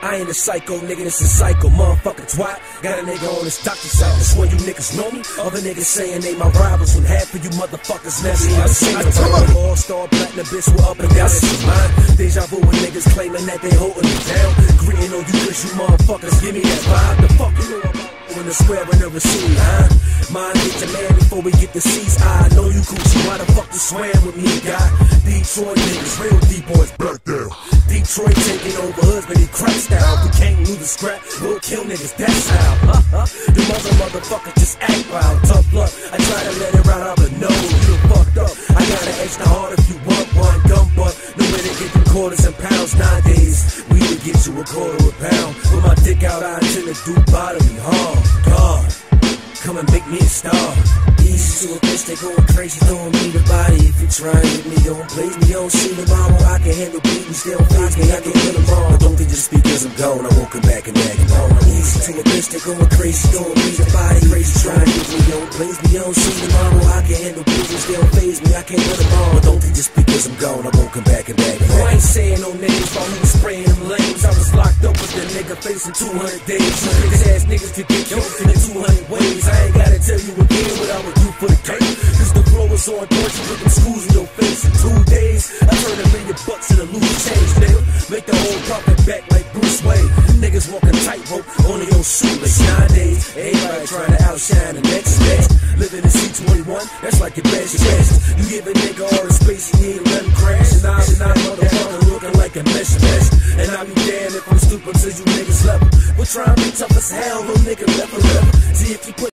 I ain't a psycho, nigga, this is psycho, motherfucker twat. Got a nigga on his doctor side. Swear you niggas know me. Other niggas saying they my rivals when half of you motherfuckers never even seen a time. All-star platinum bitch, we're up and down, this is mine. Deja vu with niggas claiming that they holding me down. Gritting on you cause you motherfuckers give me that vibe. The fuck you know about in the square and the receipt, huh? Mind get your man before we get the seats. I know you Gucci, why the fuck you swearing with me, guy? Detroit niggas, real D-boys, black down. Detroit taking over hoods, but he crack style. We can't lose the scrap, we'll kill niggas, that's how. The motherfuckers just act wild, tough luck. I try to let it right out the nose, you done fucked up. I got an extra hard if you want one, dumb butt. No way to get them quarters and pounds nowadays. We would get you a quarter a pound. With my dick out, I intend to do bottom me hard. God, come and make me a star. Easy to a bitch, they going crazy, throwing me the body. If you try and hit me, don't blaze me, don't see the mama. I can handle beating, still face me, I can hit them all. Don't think just because I'm gone, I won't come back and bag it on. Easy to a bitch, they going crazy, throwing me the body. Crazy, try and hit me, don't blaze me, don't see the mama. I can handle beating, still face me, I can't hit them all. Don't think just because I'm gone, I won't come back and bag it on. I ain't saying no names, while we was spraying them lanes. I was locked up with the nigga facing 200 days. Niggas ass niggas could get killed in 200 ways. I ain't gotta tell you again what I would do for the game. Cause the flow was on torture with them screws in your face. In 2 days, I turned $1 million in a loose change, nigga. Make the whole profit back like Bruce Wayne. Niggas walking tightrope on their own shoelace. Nowadays, everybody trying to outshine the next. Living in C21, that's like your best. You give a nigga all the space he need to let him crash. And I'm motherfucker looking like a mesh. And I'll be damned if I'm stupid till you niggas level. We're trying to be tough as hell, no nigga level. See if you put